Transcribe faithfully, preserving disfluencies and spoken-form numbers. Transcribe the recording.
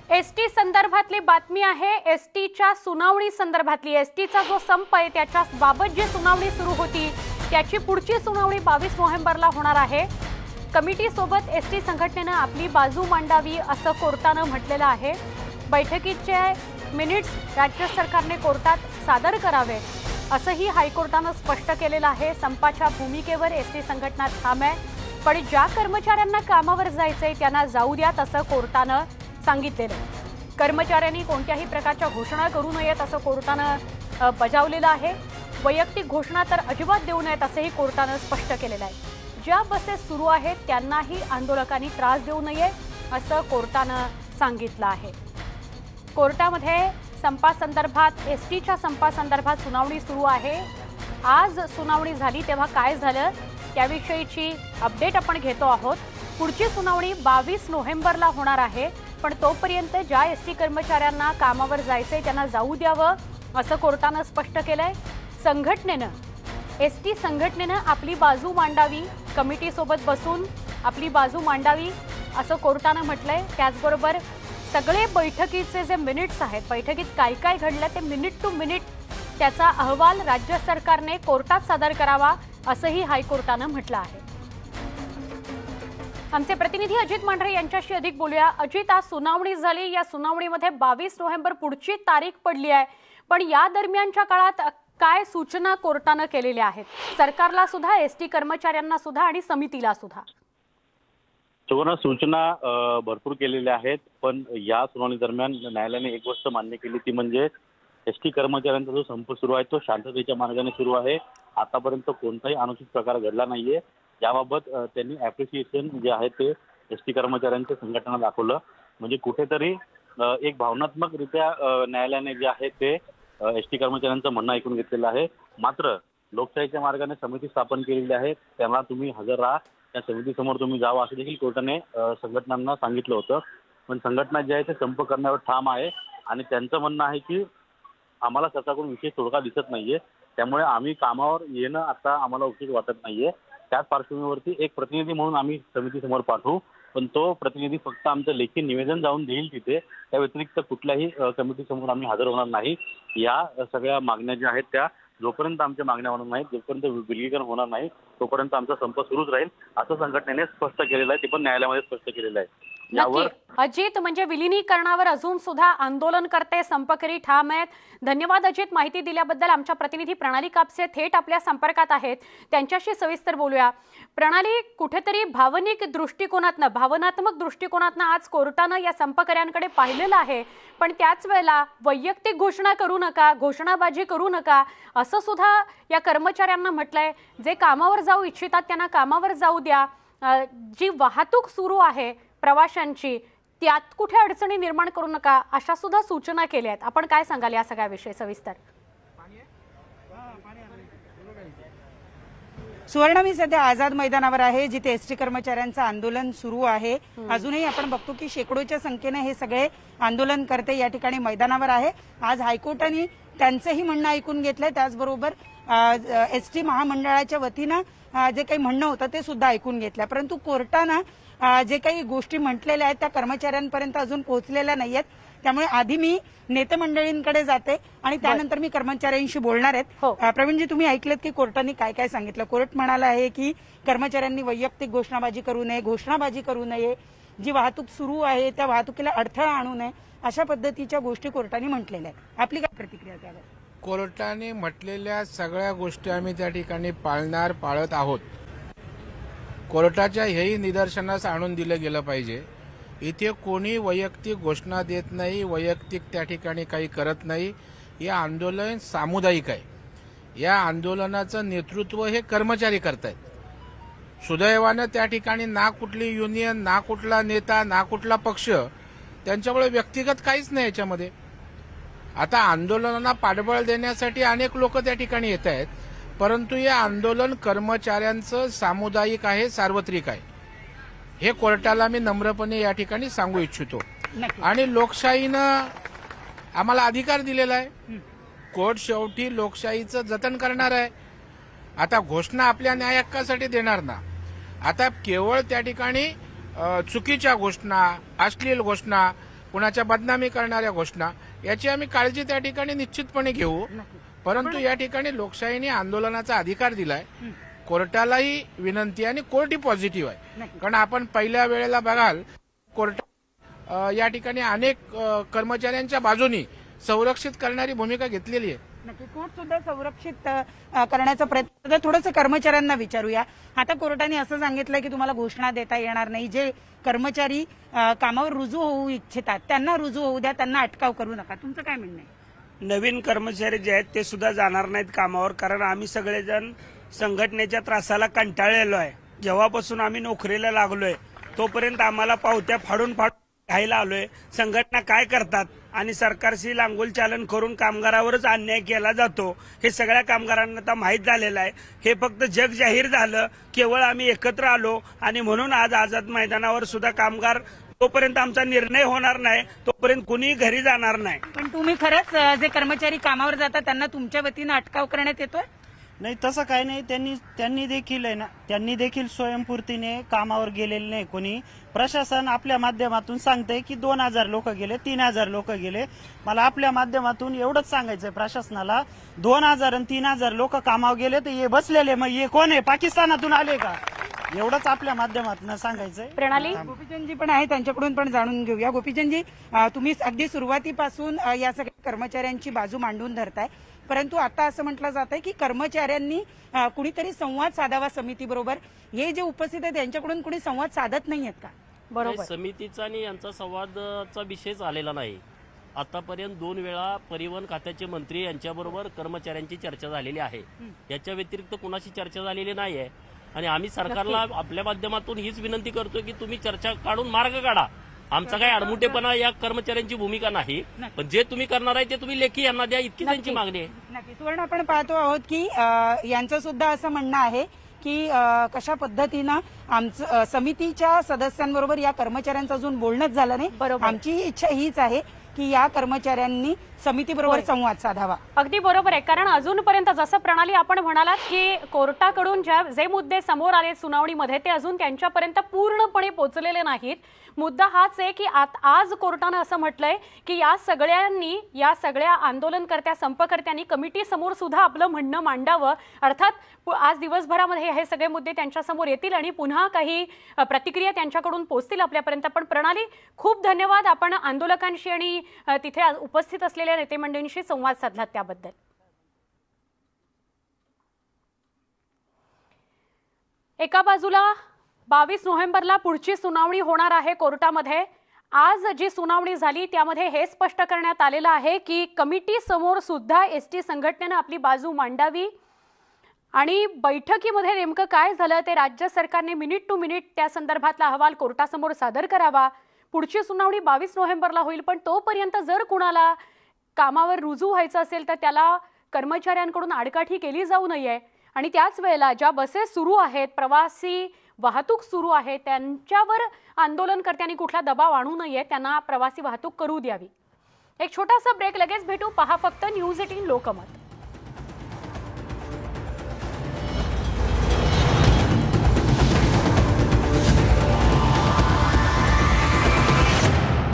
ST संदर्भातली बातमी आहे। एसटीच्या सुनावणी संदर्भातली एसटीचा जो संप आहे त्याच्या बाबत जी सुनावणी सुरू होती त्याची पुढची सुनावणी बावीस नोव्हेंबरला होणार आहे। कमिटी सोबत एसटी संघटनेने आपली बाजू मांडावी असं कोर्टाने म्हटलेलं आहे। बैठकीचे मिनिट्स राज्य सरकारने कोर्टात सादर करावे असंही हायकोर्टाने स्पष्ट केलेलं आहे। संपाच्या भूमिकेवर एसटी संघटना ठाम आहे, पण ज्या कर्मचाऱ्यांना कामावर जायचंय त्यांना जाऊ द्या असं कोर्टाने सांगितलेलं आहे। कर्मचाऱ्यांनी कोणत्याही प्रकारच्या घोषणा करू नयेत असं कोर्टाने बजावलेलं आहे। वैयक्तिक घोषणा तर अजिबात देऊ नयेत असंही कोर्टाने स्पष्ट केलेलं आहे। ज्या बसेस सुरू आहेत त्यांनाही आंदोलकांनी त्रास देऊ नये असं कोर्टाने सांगितलं आहे। कोर्टामध्ये संपासंदर्भात एसटीच्या संपासंदर्भात सुनावणी सुरू आहे। आज सुनावणी झाली तेव्हा काय झालं त्याविषयीची अपडेट आपण घेतो आहोत। पुढची सुनावणी बावीस नोव्हेंबरला होणार आहे, पण तोपर्यंत ज्या एसटी कर्मचाऱ्यांना कामावर जायचंय त्यांना जाऊ द्यावं असं कोर्टाने स्पष्ट केलंय। संघटनेनं एसटी संघटनेनं आपली बाजू मांडावी, कमिटी सोबत बसून आपली बाजू मांडावी असं कोर्टाने म्हटलंय। त्याचबरोबर सगळे बैठकीचे जे मिनिट्स आहेत, बैठकीत काय काय घडलं ते मिनिट टू मिनिट त्याचा अहवाल राज्य सरकारने कोर्टात सादर करावा असंही हायकोर्टाने म्हटलं आहे। आमचे प्रतिनिधी अजित मांढरे यांच्याशी अधिक बोलूया। अजित, आज सुनावणी झाली, या सुनावणीमध्ये बावीस नोव्हेंबर पुढची तारीख पडली आहे, पण या दरम्यानच्या काळात काय सूचना कोर्टाने केलेल्या आहेत सरकारला सुद्धा, एसटी कर्मचाऱ्यांना सुद्धा आणि समितीला सुद्धा? सुवर्ण सूचना भरपूर केलेल्या आहेत, पण या सुनावणी दरम्यान न्यायालयाने एक गोष्ट मान्य केली ती म्हणजे एसटी कर्मचाऱ्यांचा जो संप सुरू आहे तो शांततेच्या मार्गाने सुरू आहे। आतापर्यंत कोणताही अनुचित प्रकार घडला नाहीये, याबाबत त्यांनी ॲप्रिसिएशन जे आहे ते एसटी कर्मचाऱ्यांच्या संघटना दाखवलं। म्हणजे कुठेतरी एक भावनात्मकरित्या न्यायालयाने जे आहे ते एसटी कर्मचाऱ्यांचं म्हणणं ऐकून घेतलेलं आहे। मात्र लोकशाहीच्या मार्गाने समिती स्थापन केलेली आहे, त्यांना तुम्ही हजर राहा, त्या समितीसमोर तुम्ही जावा असं देखील कोर्टाने संघटनांना सांगितलं होतं। पण संघटना जे आहे ते संप करण्यावर ठाम आहे आणि त्यांचं म्हणणं आहे की आम्हाला स्वतःकडून विशेष तोडगा दिसत नाहीये, त्यामुळे आम्ही कामावर येणं आता आम्हाला उचित वाटत नाहीये। त्याच पार्श्वभूमीवरती एक प्रतिनिधी म्हणून आम्ही समितीसमोर पाठवू, पण तो प्रतिनिधी फक्त आमचं लेखी निवेदन जाऊन देईल तिथे, त्या व्यतिरिक्त कुठल्याही कमिटीसमोर आम्ही हजर होणार नाही। या सगळ्या मागण्या ज्या आहेत त्या जोपर्यंत आमच्या मागण्या होणार नाहीत, जोपर्यंत विलगीकरण होणार नाही तोपर्यंत आमचा संप सुरूच राहील असं संघटनेने स्पष्ट केलेलं आहे, ते पण न्यायालयामध्ये स्पष्ट केलेलं आहे। यावर अजित, म्हणजे विलिनीकरणावर अजून सुद्धा आंदोलनकर्ते संपकरी ठाम आहेत। धन्यवाद अजित, माहिती दिल्याबद्दल। आमच्या प्रतिनिधी प्रणाली कापसे थेट आपल्या संपर्कात आहेत, त्यांच्याशी सविस्तर बोलूया। प्रणाली, कुठेतरी भावनिक दृष्टिकोनातनं भावनात्मक दृष्टिकोनातनं आज कोर्टानं या संपकऱ्यांकडे पाहिलेलं आहे, पण त्याच वेळेला वैयक्तिक घोषणा करू नका, घोषणाबाजी करू नका असं सुद्धा या कर्मचाऱ्यांना म्हटलंय। जे कामावर जाऊ इच्छितात त्यांना कामावर जाऊ द्या, जी वाहतूक सुरू आहे प्रवाशांची त्यात कुठे अडचणी निर्माण करू नका अशा सुद्धा सूचना केल्या आहेत। आपण काय सांगाल या सगळ्याविषयी सविस्तर? सुवर्ण, मी सध्या आझाद मैदानावर आहे जिथे एसटी कर्मचाऱ्यांचं आंदोलन सुरू आहे। अजूनही आपण बघतो की शेकडोच्या संख्येने हे सगळे आंदोलनकर्ते या ठिकाणी मैदानावर आहे। आज हायकोर्टाने त्यांचंही म्हणणं ऐकून घेतलंय, त्याचबरोबर एसटी महामंडळाच्या वतीनं जे काही म्हणणं होतं ते सुद्धा ऐकून घेतलं, परंतु कोर्टानं जे काही गोष्टी म्हटलेल्या आहेत त्या कर्मचाऱ्यांपर्यंत अजून पोहोचलेल्या नाहीयेत। त्यामुळे आधी मी नेते मंडळींकडे जाते आणि त्यानंतर मी कर्मचाऱ्यांशी बोलणार आहेत। प्रवीणजी, तुम्ही ऐकलेत की कोर्टाने काय काय सांगितलं? कोर्ट म्हणाला आहे की कर्मचाऱ्यांनी वैयक्तिक घोषणाबाजी करू नये, घोषणाबाजी करू नये, जी वाहतूक सुरू आहे त्या वाहतुकीला अडथळा आणू नये, अशा पद्धतीच्या गोष्टी कोर्टाने म्हटलेल्या आहेत। आपली काय प्रतिक्रिया त्यावर? कोर्टाने म्हटलेल्या सगळ्या गोष्टी आम्ही त्या ठिकाणी पाळणार पाळत आहोत। कोर्टाच्या हेही निदर्शनास आणून दिलं गेलं पाहिजे, इथे कोणी वैयक्तिक घोषणा देत नाही, वैयक्तिक त्या ठिकाणी काही करत नाही। हे आंदोलन सामुदायिक आहे, या आंदोलनाचं नेतृत्व हे कर्मचारी करतायत। सुदैवानं त्या ठिकाणी ना कुठली युनियन, ना कुठला नेता, ना कुठला पक्ष, त्यांच्यामुळे व्यक्तिगत काहीच नाही याच्यामध्ये। आता आंदोलनाला पाठबळ देण्यासाठी अनेक लोक त्या ठिकाणी येत आहेत, परंतु हे आंदोलन कर्मचाऱ्यांचं सामुदायिक आहे, सार्वत्रिक आहे, हे कोर्टाला मी नम्रपणे या ठिकाणी सांगू इच्छितो। आणि लोकशाहीनं आम्हाला अधिकार दिलेला आहे, कोर्ट शेवटी लोकशाहीचं जतन करणार आहे। आता घोषणा आपल्या न्याय हक्कासाठी देणार ना, आता केवळ त्या ठिकाणी चुकीच्या घोषणा, अश्लील घोषणा कुणाच्या बदनामी करणाऱ्या घोषणा, याची आम्ही काळजी त्या ठिकाणी निश्चितपणे घेऊ. परंतु या ठिकाणी लोकशाहीने आंदोलनाचा अधिकार दिलाय. कोर्टालाही विनंती आणि कोर्टही पॉझिटिव्ह आहे. कारण आपण पहिल्या वेळेला बघाल कोर्ट या ठिकाणी अनेक अ, कर्मचाऱ्यांच्या बाजूनी संरक्षित करणारी भूमिका घेतलेली आहे. नक्की कोर्ट सुद्धा संरक्षित अ, करण्याचा प्रयत्न. थोडंसं कर्मचाऱ्यांना विचारूया. आता कोर्टाने असं सांगितलं की तुम्हाला घोषणा देता येणार नाही. जे कर्मचारी अ, कामावर रुजू होऊ इच्छितात त्यांना रुजू होऊ द्या, त्यांना अटकाव करू नका. तुमचं काय म्हणणं आहे? नवीन कर्मचारी जे आहेत ते सुद्धा जाणार नाहीत कामावर, कारण आम्ही सगळेजण संघटनेच्या त्रासाला कंटाळलेलो आहे. जेव्हापासून आम्ही नोकरीला लागलोय तोपर्यंत आम्हाला पावत्या फाडून फाडून घ्यायला आलोय. संघटना काय करतात आणि सरकारशी लांगोल चालन करून कामगारावरच अन्याय केला जातो हे सगळ्या कामगारांना आता माहीत झालेलं आहे. हे फक्त जग जाहीर झालं, केवळ आम्ही एकत्र आलो आणि म्हणून आज आझाद मैदानावर सुद्धा कामगार, तोपर्यंत आमचा निर्णय होणार नाही तोपर्यंत कुणी घरी जाणार नाही. पण तुम्ही खरंच अ, जे कर्मचारी कामावर जातात त्यांना तुमच्या वतीनं अटकाव करण्यात येतोय? नाही, तसं काही नाही. त्यांनी त्यांनी देखील आहे ना, त्यांनी देखील स्वयंपूर्तीने कामावर गेलेले नाही कोणी. प्रशासन आपल्या माध्यमातून सांगतंय की दोन हजार लोक गेले, तीन हजार लोक गेले. मला आपल्या माध्यमातून एवढंच सांगायचंय प्रशासनाला, दोन हजार आणि तीन हजार लोक कामावर गेले तर हे बसलेले मग हे कोण आहे, पाकिस्तानातून आले का? एवढंच आपल्या माध्यमातून सांगायचंय. प्रणाली गोपीचंदजी पण आहे, त्यांच्याकडून पण जाणून घेऊया. गोपीचंदजी, अ, तुम्ही अगदी सुरुवातीपासून अ, या सगळ्या कर्मचाऱ्यांची बाजू मांडून धरताय, परंतु आता असं म्हटलं जात आहे की कर्मचाऱ्यांनी अ, कुणीतरी संवाद साधावा समितीबरोबर. हे जे उपस्थित आहेत त्यांच्याकडून कुणी संवाद साधत नाहीयेत का? बरोबर. नाही, समितीचा आणि यांचा संवादचा विषयच आलेला नाही. आतापर्यंत दोन वेळा परिवहन खात्याचे मंत्री यांच्याबरोबर कर्मचाऱ्यांची चर्चा झालेली आहे. याच्या व्यतिरिक्त कुणाशी चर्चा झालेली नाही आहे. आणि आम्ही सरकारला आपल्या माध्यमातून हीच विनंती करतो की तुम्ही चर्चा काढून मार्ग काढा. आमचा काही अडमुटेपणा या कर्मचाऱ्यांची भूमिका नाही, पण जे तुम्ही करणार आहे ते तुम्ही लेखी यांना द्या, इतकी त्यांची मागणी आहे. नक्की. सुवर्ण, आपण पाहतो आहोत की अ, यांचं सुद्धा असं म्हणणं आहे की अ, कशा पद्धतीनं आमचं अ, समितीच्या सदस्यांबरोबर या कर्मचाऱ्यांचं अजून बोलणंच झालं नाही. बरोबर. आमची इच्छा हीच आहे की या कर्मचाऱ्यांनी समितीबरोबर संवाद साधावा. अगदी बरोबर आहे. कारण अजूनपर्यंत जसं प्रणाली आपण म्हणालात की कोर्टाकडून ज्या जे मुद्दे समोर आले सुनावणीमध्ये ते अजून त्यांच्यापर्यंत पूर्णपणे पोहोचलेले नाहीत. मुद्दा हाच आहे की आज कोर्टानं असं म्हटलंय की या सगळ्यांनी, या सगळ्या आंदोलनकर्त्या संपकर्त्यांनी कमिटी समोर सुद्धा आपलं म्हणणं मांडावं. अर्थात आज दिवसभरामध्ये हे सगळे मुद्दे त्यांच्यासमोर येतील आणि पुन्हा काही प्रतिक्रिया त्यांच्याकडून पोहोचतील आपल्यापर्यंत. पण प्रणाली, खूप धन्यवाद. आपण आंदोलकांशी आणि तिथे उपस्थित असलेल्या नेते मंडळींशी संवाद साधलात त्याबद्दल. एका बाजूला बावीस नोव्हेंबरला पुढची सुनावणी होणार आहे कोर्टामध्ये. आज जी सुनावणी झाली त्यामध्ये हे स्पष्ट करण्यात आलेलं आहे की कमिटी समोर सुद्धा एसटी संघटनेनं आपली बाजू मांडावी आणि बैठकीमध्ये नेमकं काय झालं ते राज्य सरकारने मिनिट टू मिनिट त्या संदर्भातला अहवाल कोर्टासमोर सादर करावा. पुढची सुनावणी बावीस नोव्हेंबरला होईल, पण तोपर्यंत जर कुणाला कामावर रुजू व्हायचं असेल तर त्याला कर्मचाऱ्यांकडून आडकाठी केली जाऊ नये. आणि त्याच वेळेला ज्या बसेस सुरू आहेत, प्रवासी वाहतूक सुरू आहे, त्यांच्यावर आंदोलनकर्त्यांनी कुठला दबाव आणू नये, त्यांना प्रवासी वाहतूक करू द्यावी. एक छोटासा ब्रेक, लगेच भेटू. पहा फक्त न्यूज एटीन लोकमत.